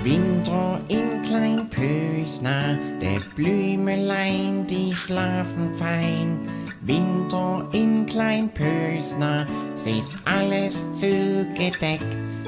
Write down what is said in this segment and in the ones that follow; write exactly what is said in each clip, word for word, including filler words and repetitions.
Winter in Kleinpösner, der Blümelein, die schlafen fein. Winter in Kleinpösner, es ist alles zugedeckt.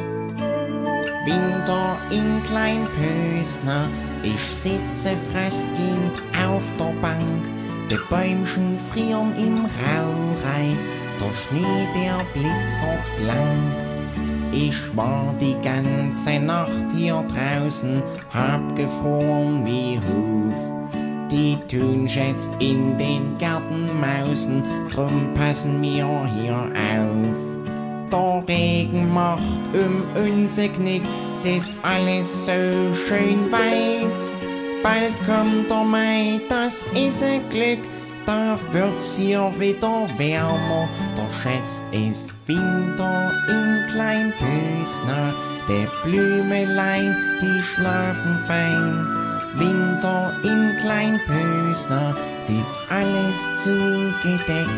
Winter in Kleinpösner, ich sitze fröstelnd auf der Bank. Die Bäumchen frieren im Raureif, der Schnee, der blitzert blank. Ich war die ganze Nacht hier draußen, hab gefroren wie Huf. Die tun jetzt in den Garten mausen, drum passen wir hier auf. Der Regen macht um unser Knick, es ist alles so schön weiß. Bald kommt der Mai, das ist ein Glück, da wird's hier wieder wärmer. Doch jetzt ist Winter in Kleinpösner, der Blümelein, die schlafen fein. Winter in Kleinpösner, es ist alles zugedeckt.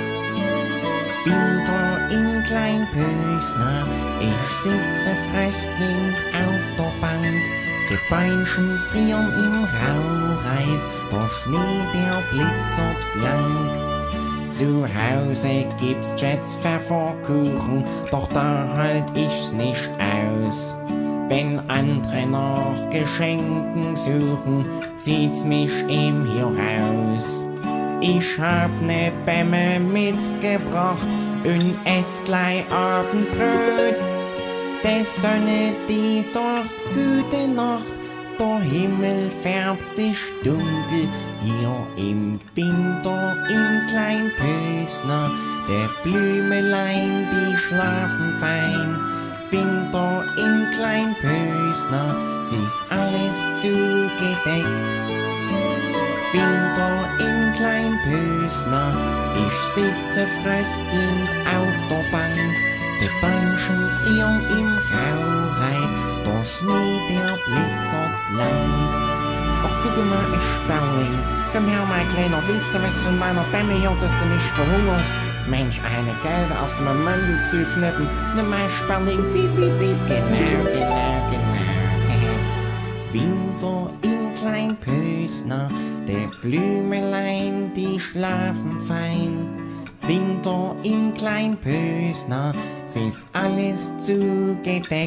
Winter in Kleinpösner, ich sitze fröstelnd auf der Bank. Die Bäumchen frieren im Raureif, der Schnee, der blitzert blank. Zu Hause gibt's jetzt Pfefferkuchen, doch da halt ich's nicht aus. Wenn andere nach Geschenken suchen, zieht's mich eben hier raus. Ich hab ne Bämme mitgebracht und ess gleich Abendbrot. Die Sonne, die sagt gute Nacht, der Himmel färbt sich dunkel hier im Winter in Kleinpösner. Der Blümelein, die schlafen fein. Winter in Kleinpösner, es ist alles zugedeckt. Winter in Kleinpösner, ich sitze fröstelnd auf der Bank. Die Bäumchen frieren im Raureif, der Schnee, der blitzert blank. Ach, guck mal, ich Sperling, komm her, mein Kleiner, willst du was von meiner Bämme hier, dass du nicht verhungerst? Mensch, eine Gelbe aus dem Mandel zu knippen, ne, mein Sperling, piep, piep, piep, genau, genau, genau. Winter in Kleinpösner, der Blümelein, die schlafen fein. Winter in Kleinpösner, es ist alles zugedeckt.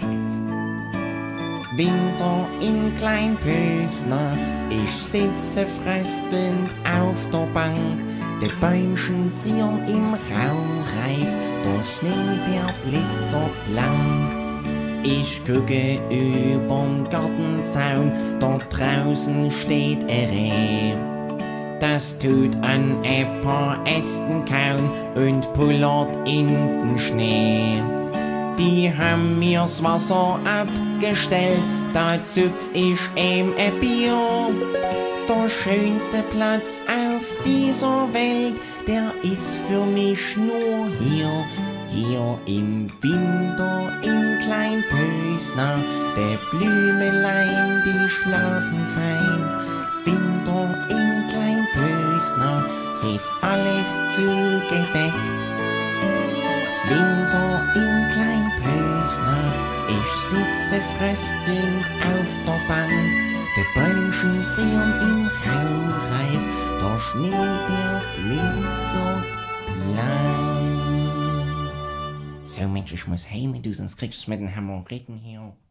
Winter in Kleinpösner, ich sitze fröstelnd auf der Bank. Die Bäumchen frieren im Raureif, der Schnee, der blitzert blank. Ich gucke übern Gartenzaun, dort draußen steht ein Reh. Das tut an ein paar Ästen kauen und pullert in den Schnee. Die haben mir's Wasser abgestellt, da zupf ich ihm ein Bier. Der schönste Platz auf dieser Welt, der ist für mich nur hier. Hier im Winter in Kleinpösner, der Blümelein, die schlafen fein. Winter in Kleinpösner, es ist alles zugedeckt. Winter in Kleinpösner, ich sitze fröstelnd auf der Bank. Die Bäumchen frieren im Raureif, der Schnee, der blitzert blank. So Mensch, ich muss heim, du, sonst kriegst du mit den Hämorrhoiden hier.